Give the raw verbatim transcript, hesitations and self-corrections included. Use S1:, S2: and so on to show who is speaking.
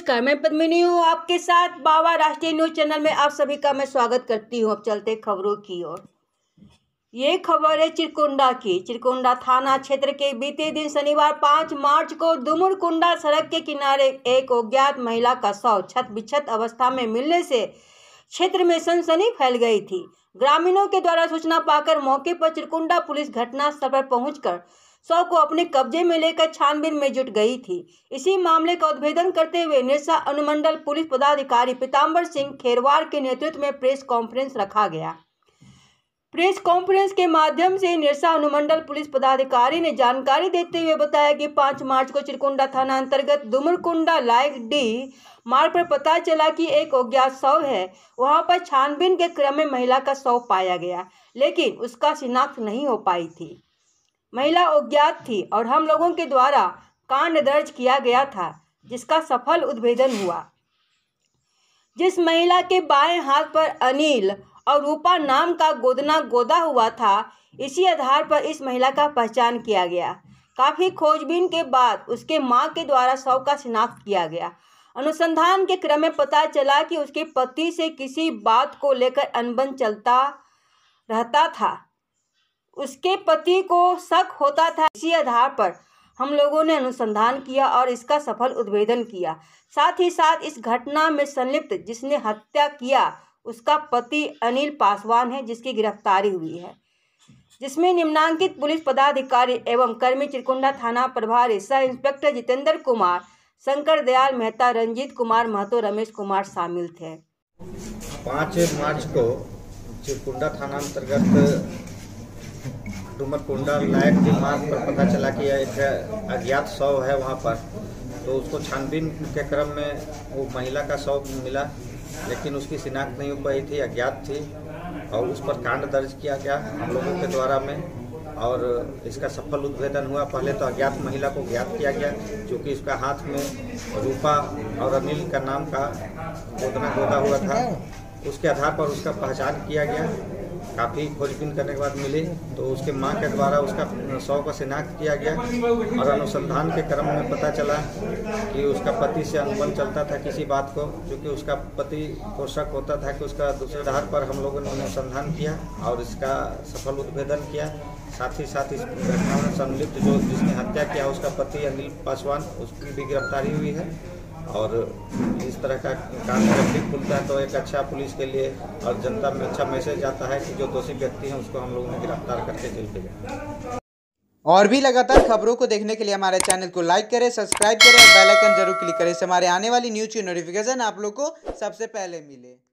S1: नमस्कार, मैं पद्मिनी हूँ आपके साथ बाबा राष्ट्रीय न्यूज चैनल में आप सभी का मैं स्वागत करती हूँ। अब चलते खबरों की ओर। ये खबर है चिरकुंडा की। चिरकुंडा थाना क्षेत्र के बीते दिन शनिवार पाँच मार्च को दुमुरकुंडा सड़क के किनारे एक अज्ञात महिला का शव छत बिछत अवस्था में मिलने से क्षेत्र में सनसनी फैल गई थी। ग्रामीणों के द्वारा सूचना पाकर मौके पर चिरकुंडा पुलिस घटनास्थल पर पहुंचकर शव को अपने कब्जे में लेकर छानबीन में जुट गई थी। इसी मामले का उद्भेदन करते हुए निरसा अनुमंडल पुलिस पदाधिकारी पीताम्बर सिंह खेरवार के नेतृत्व में प्रेस कॉन्फ्रेंस रखा गया। प्रेस कॉन्फ्रेंस के माध्यम से निरसा अनुमंडल पुलिस पदाधिकारी ने जानकारी देते हुए बताया कि पाँच मार्च को चिरकुंडा थाना अंतर्गत दुमुरकुंडा लाइक डी मार्ग पर पता चला कि एक अज्ञात शव है। वहां पर छानबीन के क्रम में महिला का शव पाया गया, लेकिन उसका शिनाख्त नहीं हो पाई थी। महिला अज्ञात थी और हम लोगों के द्वारा कांड दर्ज किया गया था, जिसका सफल उद्भेदन हुआ। जिस महिला के बाएं हाथ पर अनिल और रूपा नाम का गोदना गोदा हुआ था, इसी आधार पर इस महिला का पहचान किया गया। काफ़ी खोजबीन के बाद उसके मां के द्वारा शव का शिनाख्त किया गया। अनुसंधान के क्रम में पता चला कि उसके पति से किसी बात को लेकर अनबन चलता रहता था। उसके पति को शक होता था। इसी आधार पर हम लोगों ने अनुसंधान किया और इसका सफल उद्भेदन किया। साथ ही साथ इस घटना में संलिप्त जिसने हत्या किया उसका पति अनिल पासवान है, जिसकी गिरफ्तारी हुई है, जिसमें निम्नांकित पुलिस पदाधिकारी एवं कर्मी चिरकुंडा थाना प्रभारी सह इंस्पेक्टर जितेंद्र कुमार, शंकर दयाल मेहता, रंजीत कुमार महतो, रमेश कुमार शामिल थे।
S2: पाँच मार्च को चिरकुंडा थाना अंतर्गत डुमरकुंडा लाइट के मार्ग पर पता चला कि एक अज्ञात शव है वहाँ पर। तो उसको छानबीन के क्रम में वो महिला का शव मिला, लेकिन उसकी शिनाख्त नहीं हो पाई थी, अज्ञात थी और उस पर कांड दर्ज किया गया हम लोगों के द्वारा में और इसका सफल उद्भेदन हुआ। पहले तो अज्ञात महिला को ज्ञात किया गया, क्योंकि उसका हाथ में रूपा और अनिल का नाम का गोदना गोदा हुआ था। उसके आधार पर उसका पहचान किया गया। काफ़ी खोजबीन करने के बाद मिली तो उसके मां के द्वारा उसका शव का शिनाख्त किया गया और अनुसंधान के क्रम में पता चला कि उसका पति से अनबन चलता था किसी बात को, क्योंकि उसका पति को शक होता था कि उसका दूसरे आधार पर हम लोगों ने अनुसंधान किया और इसका सफल उद्भेदन किया। साथ ही साथ इस घटना में संलिप्त जो जिसने हत्या किया उसका पति अनिल पासवान, उसकी भी गिरफ्तारी हुई है। और इस तरह का काम जब भी खुलता है तो एक अच्छा पुलिस के लिए और जनता में अच्छा मैसेज आता है कि जो दोषी व्यक्ति हैं उसको हम लोगों ने गिरफ्तार करके जेल भेजा।
S3: और भी लगातार खबरों को देखने के लिए हमारे चैनल को लाइक करें, सब्सक्राइब करें और बेल आइकन जरूर क्लिक करें। इससे हमारे आने वाली न्यूज़ की नोटिफिकेशन आप लोग को सबसे पहले मिले।